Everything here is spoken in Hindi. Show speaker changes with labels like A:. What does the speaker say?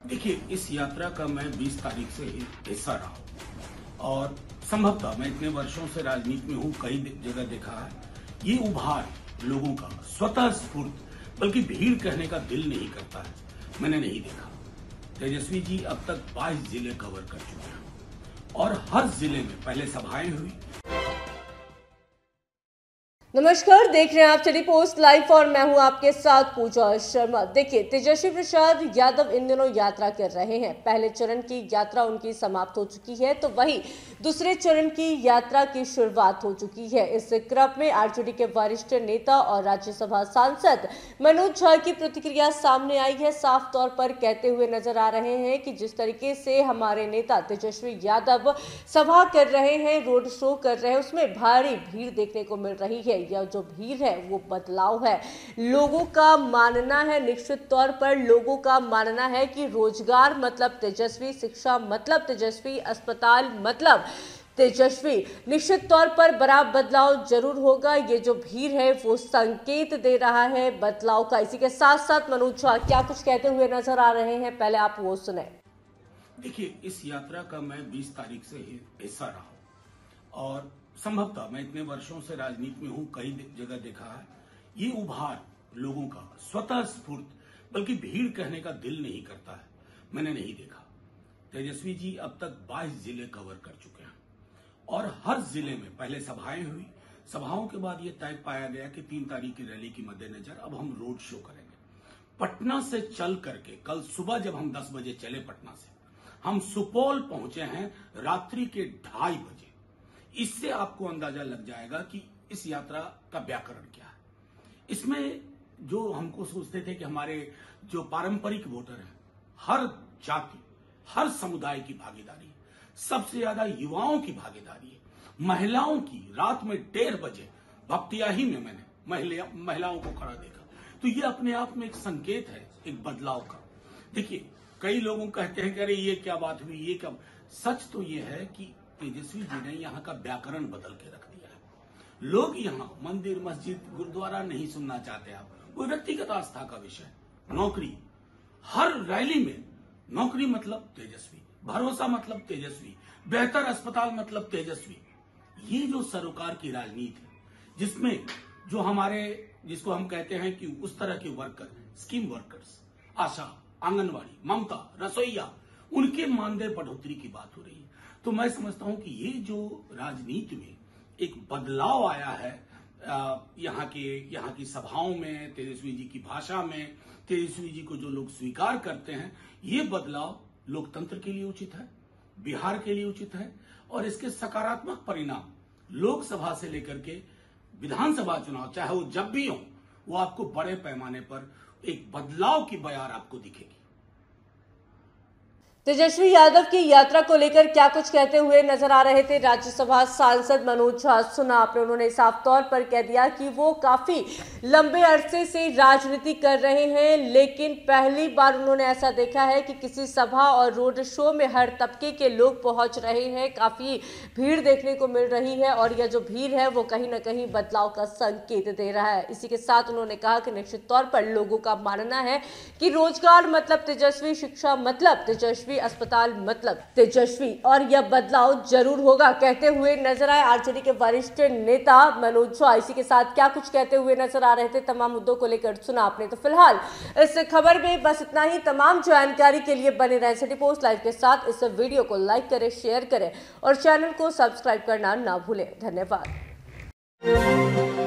A: देखिए, इस यात्रा का मैं 20 तारीख से हिस्सा रहा हूं और संभवतः मैं इतने वर्षों से राजनीति में हूं, कई जगह देखा है ये उभार लोगों का स्वतः स्फूर्त, बल्कि भीड़ कहने का दिल नहीं करता है, मैंने नहीं देखा। तेजस्वी जी अब तक 22 जिले कवर कर चुके हैं और हर जिले में पहले सभाएं हुई।
B: नमस्कार, देख रहे हैं आप सिटी पोस्ट लाइव और मैं हूं आपके साथ पूजा शर्मा। देखिए, तेजस्वी प्रसाद यादव इन दिनों यात्रा कर रहे हैं। पहले चरण की यात्रा उनकी समाप्त हो चुकी है, तो वहीं दूसरे चरण की यात्रा की शुरुआत हो चुकी है। इस क्रम में आरजेडी के वरिष्ठ नेता और राज्यसभा सांसद मनोज झा की प्रतिक्रिया सामने आई है। साफ तौर पर कहते हुए नजर आ रहे हैं कि जिस तरीके से हमारे नेता तेजस्वी यादव सभा कर रहे हैं, रोड शो कर रहे हैं, उसमें भारी भीड़ देखने को मिल रही है। यह जो भीड़ है वो बदलाव है। लोगों का मानना है, निश्चित तौर पर लोगों का मानना है कि रोजगार मतलब तेजस्वी, शिक्षा मतलब तेजस्वी, अस्पताल मतलब तेजस्वी। निश्चित तौर पर बड़ा बदलाव जरूर होगा। ये जो भीड़ है वो संकेत दे रहा है बदलाव का। इसी के साथ साथ मनोज झा क्या कुछ कहते हुए नजर आ रहे हैं, पहले आप वो सुने।
A: देखिए, इस यात्रा का मैं 20 तारीख से हिस्सा रहा हूं और संभवतः मैं इतने वर्षों से राजनीति में हूं, कई जगह देखा है ये उभार लोगों का स्वतः स्फूर्त, बल्कि भीड़ कहने का दिल नहीं करता है, मैंने नहीं देखा। तेजस्वी जी अब तक 22 जिले कवर कर चुके हैं और हर जिले में पहले सभाएं हुई। सभाओं के बाद ये तय पाया गया कि 3 तारीख की रैली के मद्देनजर अब हम रोड शो करेंगे। पटना से चल करके कल सुबह जब हम 10 बजे चले पटना से, हम सुपौल पहुंचे हैं रात्रि के 2:30 बजे। इससे आपको अंदाजा लग जाएगा कि इस यात्रा का व्याकरण क्या है। इसमें जो हमको सोचते थे कि हमारे जो पारंपरिक वोटर हैं, हर जाति, हर समुदाय की भागीदारी है, सबसे ज्यादा युवाओं की भागीदारी है, महिलाओं की। रात में 1:30 बजे भपटियाही में मैंने महिलाओं को खड़ा देखा, तो ये अपने आप में एक संकेत है एक बदलाव का। देखिए, कई लोग कहते हैं कि अरे ये क्या बात हुई, ये क्या। सच तो ये है कि तेजस्वी जी ने यहाँ का व्याकरण बदल के रख दिया है। लोग यहाँ मंदिर, मस्जिद, गुरुद्वारा नहीं सुनना चाहते। आप वो व्यक्तिगत आस्था का विषय, नौकरी, हर रैली में नौकरी मतलब तेजस्वी, भरोसा मतलब तेजस्वी, बेहतर अस्पताल मतलब तेजस्वी। ये जो सरोकार की राजनीति है, जिसमें जो हमारे जिसको हम कहते हैं कि उस तरह के worker, scheme workers, ASHA, anganwadi, Mamta, रसोईया, उनके मानदेय बढ़ोतरी की बात हो रही है। तो मैं समझता हूं कि ये जो राजनीति में एक बदलाव आया है, यहाँ की सभाओं में, तेजस्वी जी की भाषा में, तेजस्वी जी को जो लोग स्वीकार करते हैं, ये बदलाव लोकतंत्र के लिए उचित है, बिहार के लिए उचित है और इसके सकारात्मक परिणाम लोकसभा से लेकर के विधानसभा चुनाव, चाहे वो जब भी हो, वो आपको बड़े पैमाने पर एक बदलाव की बयार आपको दिखेगी।
B: तेजस्वी यादव की यात्रा को लेकर क्या कुछ कहते हुए नजर आ रहे थे राज्यसभा सांसद मनोज झा, सुना आपने। उन्होंने साफ तौर पर कह दिया कि वो काफी लंबे अरसे से राजनीति कर रहे हैं, लेकिन पहली बार उन्होंने ऐसा देखा है कि किसी सभा और रोड शो में हर तबके के लोग पहुंच रहे हैं। काफी भीड़ देखने को मिल रही है और यह जो भीड़ है वो कहीं ना कहीं बदलाव का संकेत दे रहा है। इसी के साथ उन्होंने कहा कि निश्चित तौर पर लोगों का मानना है कि रोजगार मतलब तेजस्वी, शिक्षा मतलब तेजस्वी, अस्पताल मतलब तेजस्वी और यह बदलाव जरूर होगा, कहते हुए नजर आए आरजेडी के वरिष्ठ नेता मनोज झा। इसी के साथ क्या कुछ कहते हुए नजर आ रहे थे, तमाम मुद्दों को लेकर सुना आपने। तो फिलहाल इस खबर में बस इतना ही। तमाम जानकारी के लिए बने रहें सिटी पोस्ट लाइव के साथ। इस वीडियो को लाइक करें, शेयर करें और चैनल को सब्सक्राइब करना ना भूलें। धन्यवाद।